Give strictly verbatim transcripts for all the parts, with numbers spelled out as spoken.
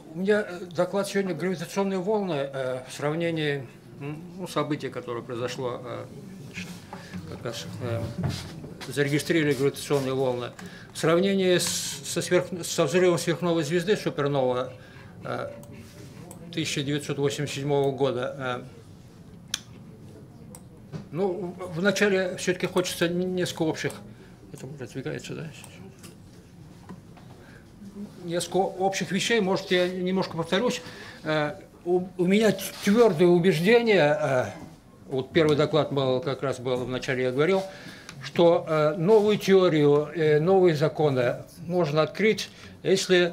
У меня доклад сегодня «Гравитационные волны» э, в сравнении ну, событий, которое произошло, э, как раз э, зарегистрировали гравитационные волны. В сравнении с, со, сверх, со взрывом сверхновой звезды супернова э, тысяча девятьсот восемьдесят седьмого года. Э, ну, вначале все-таки хочется несколько общих... Это продвигается, да? Несколько общих вещей, может, я немножко повторюсь. У, у меня твердое убеждение, вот первый доклад был, как раз был, вначале я говорил, что новую теорию, новые законы можно открыть, если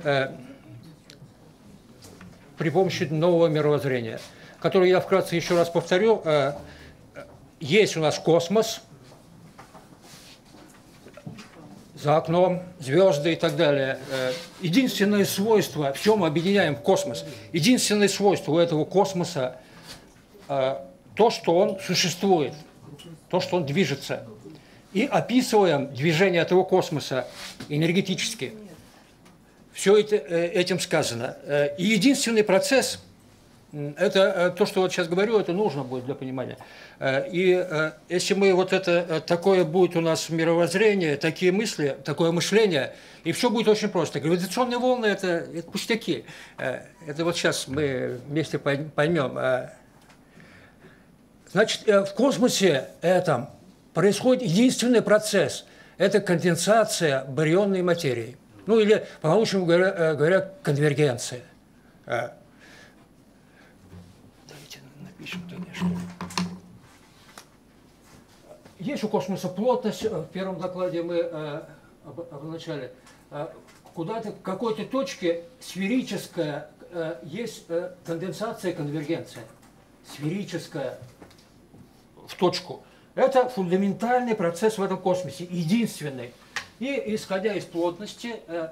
при помощи нового мировоззрения, которое я вкратце еще раз повторю. Есть у нас космос, за окном, звезды и так далее. Единственное свойство, в чем мы объединяем космос, единственное свойство у этого космоса то, что он существует, то, что он движется. И описываем движение этого космоса энергетически. Все это, этим сказано. И единственный процесс, это то, что вот сейчас говорю, это нужно будет для понимания. И если мы вот это, такое будет у нас мировоззрение, такие мысли, такое мышление, и все будет очень просто. Гравитационные волны – это, это пустяки. Это вот сейчас мы вместе поймем. Значит, в космосе этом происходит единственный процесс – это конденсация барионной материи. Ну или, по-научному говоря, говоря, конвергенция. Есть у космоса плотность, в первом докладе мы э, обозначали, э, куда-то, в какой-то точке сферическая, э, есть э, конденсация, конвергенция. Сферическая в точку. Это фундаментальный процесс в этом космосе, единственный. И исходя из плотности, э,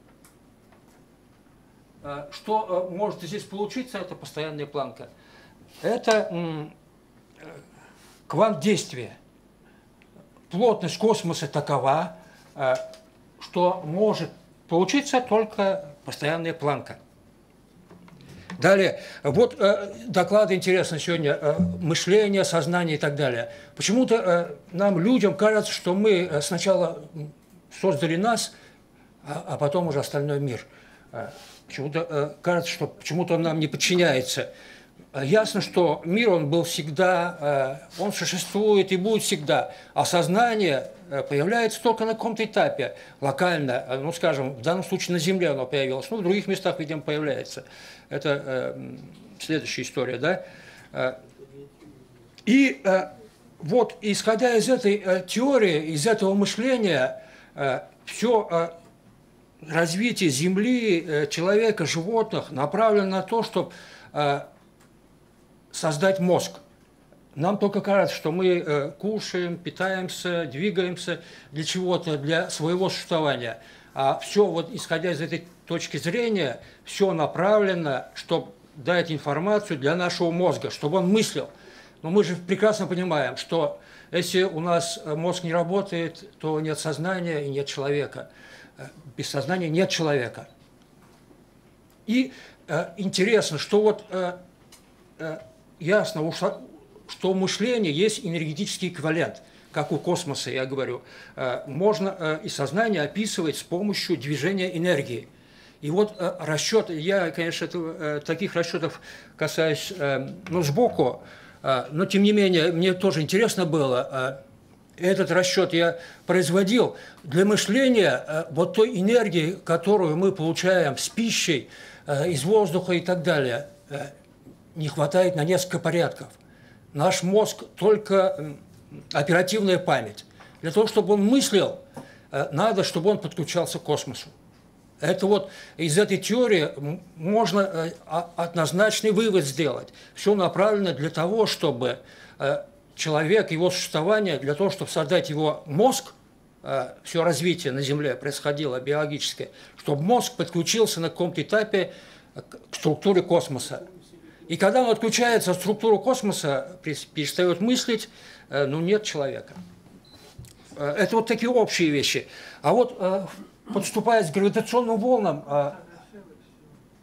э, что э, может здесь получиться, это постоянная планка. Это э, квант действия. Плотность космоса такова, что может получиться только постоянная планка. Далее, вот доклады интересны сегодня, мышление, сознание и так далее. Почему-то нам, людям, кажется, что мы сначала создали нас, а потом уже остальной мир. Почему-то кажется, что почему-то он нам не подчиняется. Ясно, что мир, он был всегда, он существует и будет всегда, а сознание появляется только на каком-то этапе, локально, ну, скажем, в данном случае на Земле оно появилось, ну, в других местах, видимо, появляется. Это э, следующая история, да. И э, вот, исходя из этой э, теории, из этого мышления, э, все э, развитие Земли, э, человека, животных направлено на то, чтобы э, создать мозг. Нам только кажется, что мы э, кушаем, питаемся, двигаемся для чего-то, для своего существования. А все, вот исходя из этой точки зрения, все направлено, чтобы дать информацию для нашего мозга, чтобы он мыслил. Но мы же прекрасно понимаем, что если у нас мозг не работает, то нет сознания и нет человека. Без сознания нет человека. И э, интересно, что вот... Э, э, ясно, что у мышления есть энергетический эквивалент, как у космоса, я говорю. Можно и сознание описывать с помощью движения энергии. И вот расчет, я, конечно, таких расчетов касаюсь, ну, сбоку, но тем не менее, мне тоже интересно было, этот расчет я производил для мышления вот той энергии, которую мы получаем с пищей, из воздуха и так далее, не хватает на несколько порядков. Наш мозг только оперативная память. Для того, чтобы он мыслил, надо, чтобы он подключался к космосу. Это вот из этой теории можно однозначный вывод сделать. Все направлено для того, чтобы человек, его существование, для того, чтобы создать его мозг, все развитие на Земле происходило биологическое, чтобы мозг подключился на каком-то этапе к структуре космоса. И когда он отключается от структуры космоса, перестает мыслить, ну, нет человека. Это вот такие общие вещи. А вот подступая к гравитационным волнам,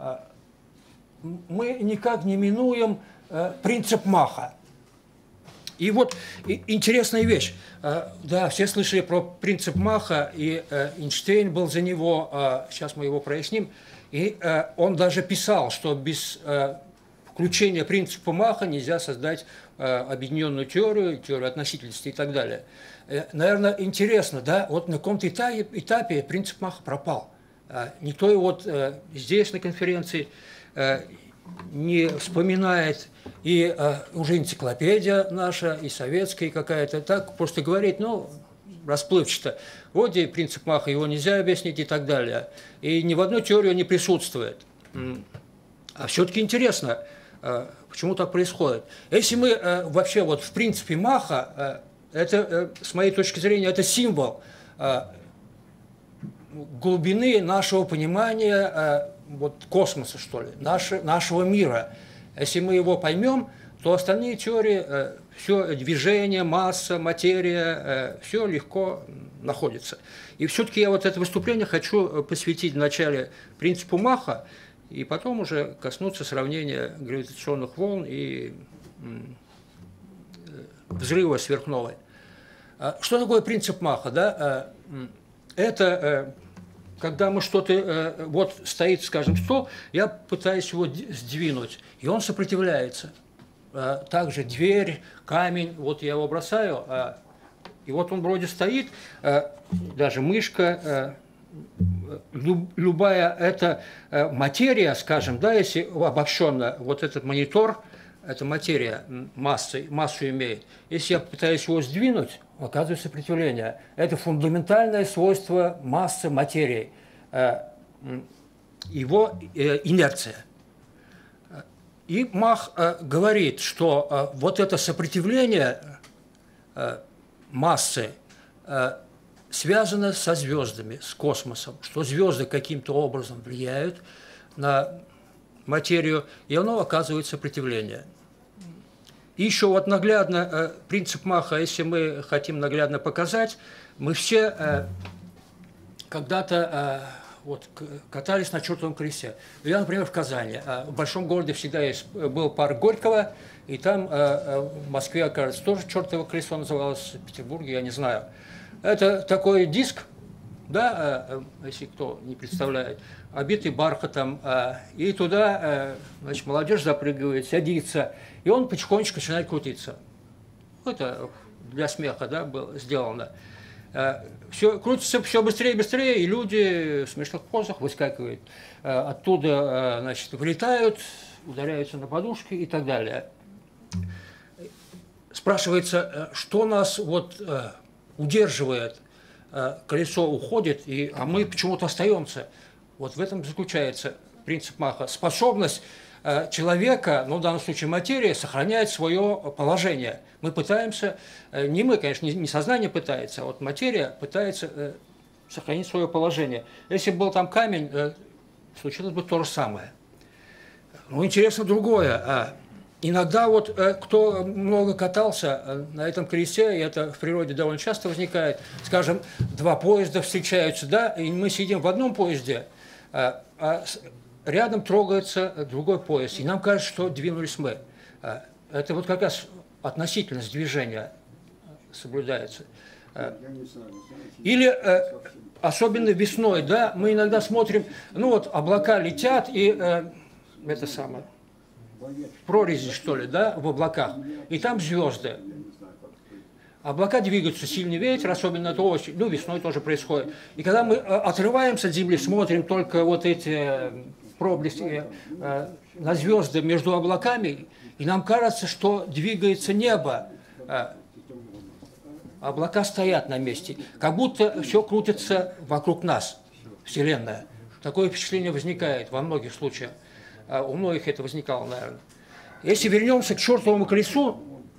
мы никак не минуем принцип Маха. И вот интересная вещь. Да, все слышали про принцип Маха, и Эйнштейн был за него, сейчас мы его проясним, и он даже писал, что без включения принципа Маха нельзя создать объединенную теорию, теорию относительности и так далее. Наверное, интересно, да, вот на каком-то этапе, этапе принцип Маха пропал. Никто его вот здесь на конференции не вспоминает, и уже энциклопедия наша, и советская какая-то, так просто говорит, ну, расплывчато, вот и принцип Маха, его нельзя объяснить и так далее. И ни в одной теории он не присутствует. А все-таки интересно, почему так происходит. Если мы вообще вот в принципе Маха, это, с моей точки зрения, это символ глубины нашего понимания вот, космоса, что ли, наши, нашего мира. Если мы его поймем, то остальные теории, все движение, масса, материя, все легко находится. И все-таки я вот это выступление хочу посвятить вначале принципу Маха, и потом уже коснуться сравнения гравитационных волн и взрыва сверхновой. Что такое принцип Маха? Да? Это когда мы что-то, вот стоит, скажем, стол, я пытаюсь его сдвинуть, и он сопротивляется. Также дверь, камень, вот я его бросаю, и вот он вроде стоит, даже мышка, любая эта материя, скажем, да, если обобщенно, вот этот монитор, эта материя массы, массу имеет. Если я пытаюсь его сдвинуть, оказывается сопротивление. Это фундаментальное свойство массы материи, его инерция. И Мах говорит, что вот это сопротивление массы связано со звездами, с космосом, что звезды каким-то образом влияют на материю, и оно оказывает сопротивление. И еще вот наглядно принцип Маха, если мы хотим наглядно показать, мы все когда-то вот, катались на чертовом колесе. Я, например, в Казани. В большом городе всегда есть, был парк Горького, и там в Москве, кажется, тоже чертово колесо называлось, в Петербурге, я не знаю. Это такой диск, да, если кто не представляет, обитый бархатом, и туда, значит, молодежь запрыгивает, садится, и он потихонечку начинает крутиться. Это для смеха, да, было сделано. Все крутится все быстрее и быстрее, и люди в смешных позах выскакивают. Оттуда, значит, вылетают, ударяются на подушки и так далее. Спрашивается, что нас вот удерживает, колесо уходит, и, а мы почему-то остаемся. Вот в этом заключается принцип Маха. Способность человека, ну в данном случае материя, сохраняет свое положение. Мы пытаемся, не мы, конечно, не сознание пытается, а вот материя пытается сохранить свое положение. Если бы был там камень, случилось бы то же самое. Ну, интересно другое. Иногда вот кто много катался на этом колесе, и это в природе довольно часто возникает, скажем, два поезда встречаются, да, и мы сидим в одном поезде, а рядом трогается другой поезд, и нам кажется, что двинулись мы. Это вот как раз относительность движения соблюдается. Или особенно весной, да, мы иногда смотрим, ну вот облака летят, и это самое, прорези, что ли, да, в облаках, и там звезды. Облака двигаются, сильный ветер, особенно это осень, ну, весной тоже происходит. И когда мы отрываемся от Земли, смотрим только вот эти проблески на звезды между облаками, и нам кажется, что двигается небо. Облака стоят на месте, как будто все крутится вокруг нас, Вселенная. Такое впечатление возникает во многих случаях. У многих это возникало, наверное. Если вернемся к чертовому колесу,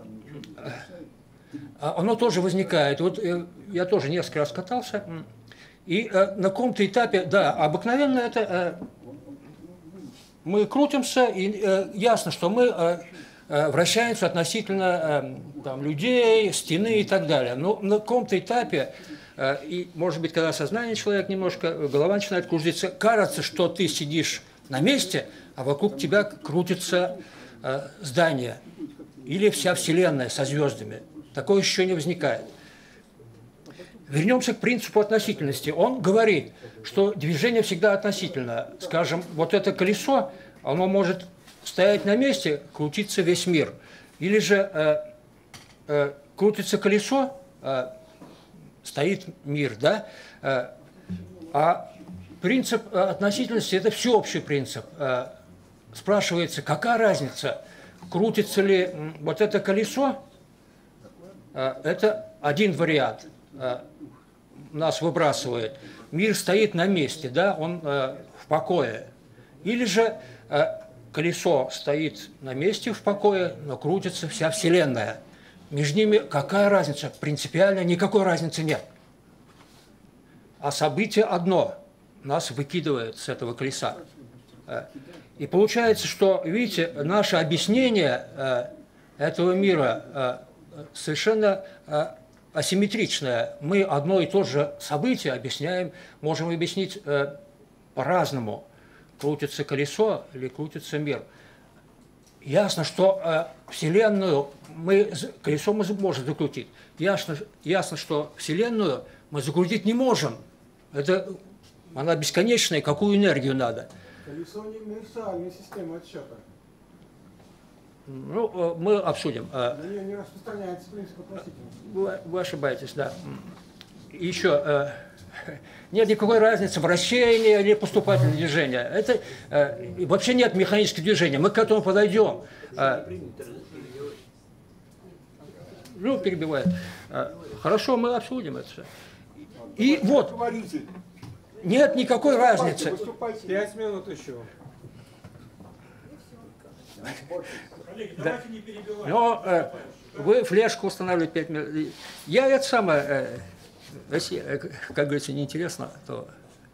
оно тоже возникает. Вот я тоже несколько раз катался, и на каком-то этапе, да, обыкновенно это мы крутимся, и ясно, что мы вращаемся относительно там, людей, стены и так далее. Но на каком-то этапе, и, может быть, когда сознание человека немножко, голова начинает кружиться, кажется, что ты сидишь на месте, а вокруг тебя крутится э, здание или вся Вселенная со звездами. Такое ощущение не возникает. Вернемся к принципу относительности. Он говорит, что движение всегда относительно. Скажем, вот это колесо, оно может стоять на месте, крутиться весь мир. Или же э, э, крутится колесо, э, стоит мир, да? Э, а принцип относительности – это всеобщий принцип. Э, спрашивается, какая разница, крутится ли вот это колесо? Э, это один вариант. Э, нас выбрасывает. Мир стоит на месте, да, он э, в покое. Или же э, колесо стоит на месте в покое, но крутится вся Вселенная. Между ними какая разница? Принципиально никакой разницы нет. А событие одно нас выкидывает с этого колеса. И получается, что, видите, наше объяснение э, этого мира э, совершенно э, асимметричное. Мы одно и то же событие объясняем, можем объяснить э, по-разному. Крутится колесо или крутится мир. Ясно, что э, Вселенную мы, колесо мы можем закрутить. Ясно, ясно, что Вселенную мы закрутить не можем. Это, она бесконечная, какую энергию надо. Колесо не универсальная система отсчета. Ну, мы обсудим. На нее не распространяется принцип относительности. Вы, вы ошибаетесь, да. Еще э, нет никакой разницы вращение или поступательное движение. Это э, вообще нет механического движения. Мы к этому подойдем. Э, ну, перебивает. Э, хорошо, мы обсудим это все. И вот, нет никакой разницы. Пять минут еще. Да. Но э, вы флешку устанавливаете пять минут. Я это самое, э, если, э, как говорится, неинтересно, то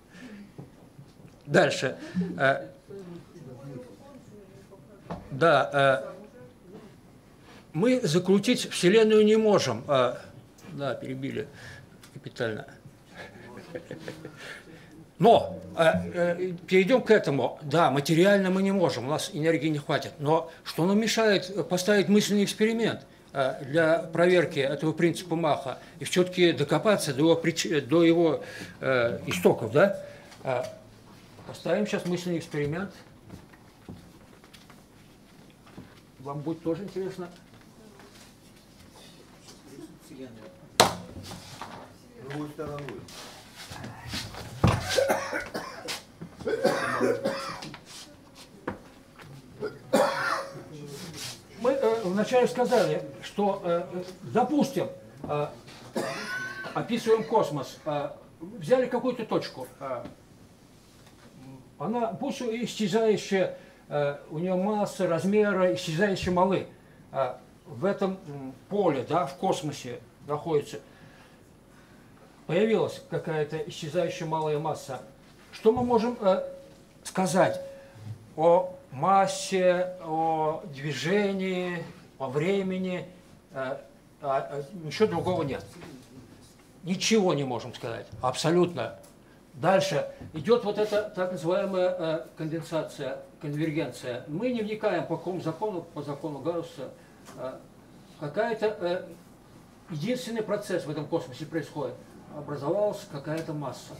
дальше. Э, да, э, мы закрутить Вселенную не можем. Э, да, перебили капитально. Но э, э, перейдем к этому. Да, материально мы не можем, у нас энергии не хватит. Но что нам мешает поставить мысленный эксперимент э, для проверки этого принципа Маха и все-таки докопаться до его, прич... до его э, истоков, да? Э, поставим сейчас мысленный эксперимент. Вам будет тоже интересно. Другой стороной. Мы э, вначале сказали, что, э, допустим, э, описываем космос, э, взяли какую-то точку, э, она, пусть исчезающая, э, у нее масса, размеры, исчезающие малы, э, в этом э, поле, да, в космосе находится, появилась какая-то исчезающая малая масса. Что мы можем э, сказать о массе, о движении, о времени? Э, э, ничего другого нет. Ничего не можем сказать. Абсолютно. Дальше идет вот эта так называемая э, конденсация, конвергенция. Мы не вникаем по какому закону, по закону Гаусса. Э, какая-то э, единственный процесс в этом космосе происходит. Образовалась какая-то масса.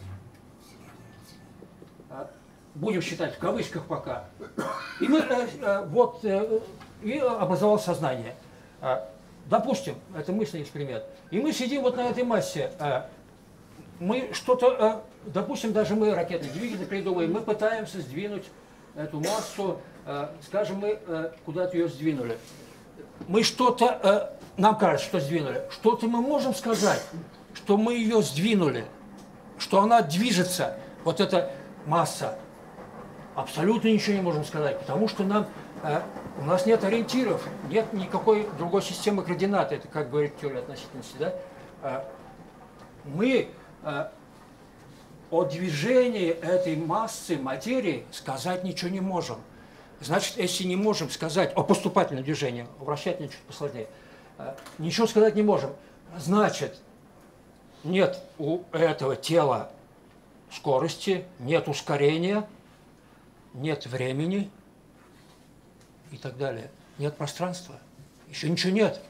Будем считать в кавычках пока. И мы, э, э, вот, э, и образовалось сознание. Э, допустим, это мысленный эксперимент. И мы сидим вот на этой массе. Э, мы что-то, э, допустим, даже мы ракетный двигатель придумаем, мы пытаемся сдвинуть эту массу, э, скажем, мы э, куда-то ее сдвинули. Мы что-то, э, нам кажется, что сдвинули. Что-то мы можем сказать, что мы ее сдвинули, что она движется, вот эта масса. Абсолютно ничего не можем сказать, потому что нам, э, у нас нет ориентиров, нет никакой другой системы координат, это как говорит теория относительности. Да? Э, мы э, о движении этой массы материи сказать ничего не можем. Значит, если не можем сказать о поступательном движении, вращательном чуть посложнее, э, ничего сказать не можем, значит, нет у этого тела скорости, нет ускорения, нет времени и так далее. Нет пространства. Еще ничего нет.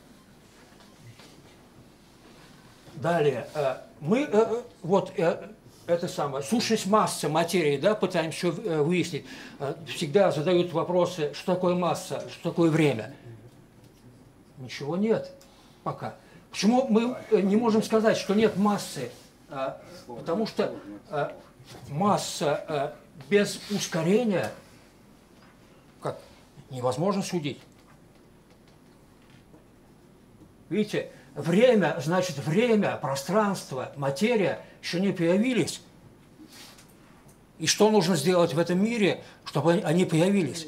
Далее. Мы вот это самое, сущность массы материи, да, пытаемся выяснить. Всегда задают вопросы, что такое масса, что такое время. Ничего нет пока. Почему мы не можем сказать, что нет массы? Потому что масса без ускорения как, невозможно судить. Видите, время, значит, время, пространство, материя еще не появились. И что нужно сделать в этом мире, чтобы они появились?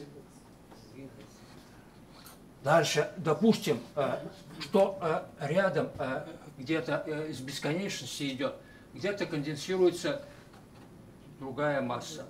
Дальше, допустим, что рядом где-то из бесконечности идет, где-то конденсируется другая масса.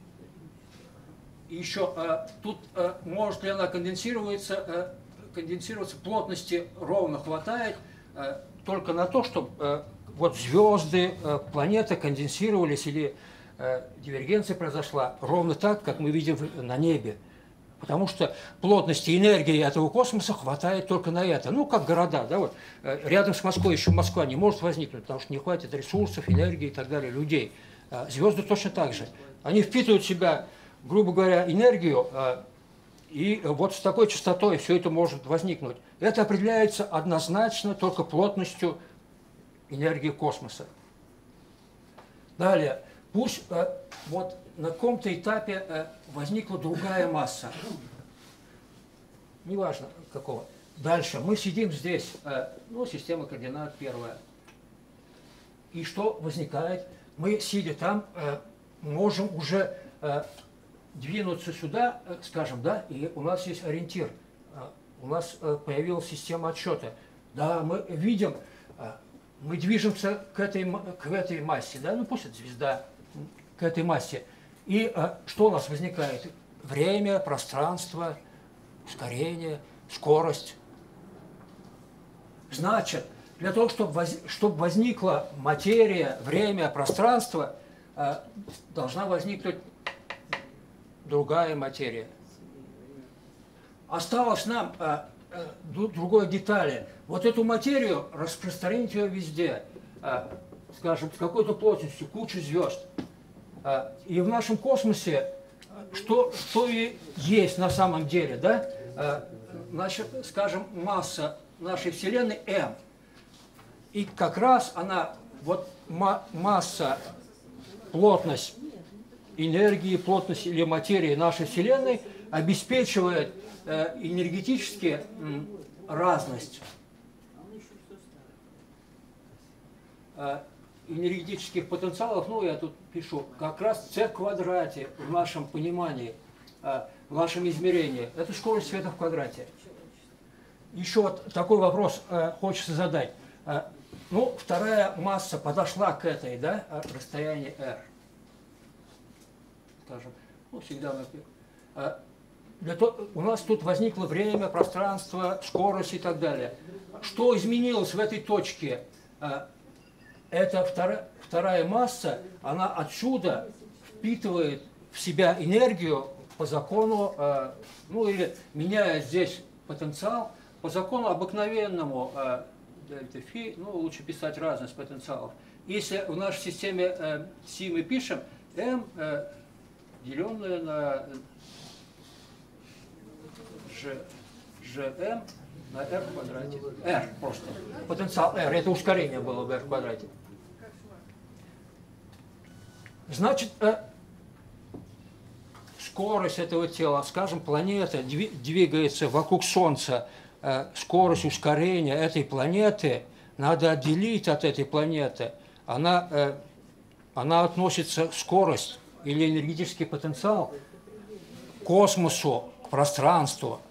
И еще тут может ли она конденсироваться, конденсироваться, плотности ровно хватает только на то, чтобы вот звезды, планеты конденсировались или дивергенция произошла ровно так, как мы видим на небе. Потому что плотности энергии этого космоса хватает только на это. Ну, как города, да, вот. Рядом с Москвой еще Москва не может возникнуть, потому что не хватит ресурсов, энергии и так далее, людей. Звезды точно так же. Они впитывают в себя, грубо говоря, энергию, и вот с такой частотой все это может возникнуть. Это определяется однозначно только плотностью энергии космоса. Далее, пусть вот на каком-то этапе возникла другая масса. Неважно какого. Дальше мы сидим здесь, ну, система координат первая. И что возникает? Мы, сидя там, можем уже двинуться сюда, скажем, да, и у нас есть ориентир. У нас появилась система отсчета. Да, мы видим, мы движемся к этой, к этой массе, да, ну пусть это звезда, к этой массе. И что у нас возникает? Время, пространство, ускорение, скорость. Значит, для того, чтобы, воз, чтобы возникла материя, время, пространство, должна возникнуть другая материя. Осталось нам а, а, другой детали. Вот эту материю распространить ее везде. А, скажем, с какой-то плотностью, куча звезд. А, и в нашем космосе, что, что и есть на самом деле, да? А, значит, скажем, масса нашей Вселенной М. И как раз она, вот ма масса, плотность энергии, плотность или материи нашей Вселенной обеспечивает э, энергетически э, разность э, энергетических потенциалов. Ну, я тут пишу, как раз c в квадрате в нашем понимании, э, в нашем измерении. Это скорость света в квадрате. Еще вот такой вопрос э, хочется задать. Э, ну, вторая масса подошла к этой, да, расстояние r. Скажем, ну, всегда мы... Для того, у нас тут возникло время, пространство, скорость и так далее. Что изменилось в этой точке? Это вторая, вторая масса, она отсюда впитывает в себя энергию по закону, ну или меняет здесь потенциал, по закону обыкновенному дельта фи, ну лучше писать разность потенциалов. Если в нашей системе Си мы пишем m, деленное на G, Gm на r в квадрате. R просто. Потенциал r, это ускорение было в r в квадрате. Значит, скорость этого тела, скажем, планета двигается вокруг Солнца, скорость ускорения этой планеты надо отделить от этой планеты. Она, она относится, скорость или энергетический потенциал, к космосу, к пространству.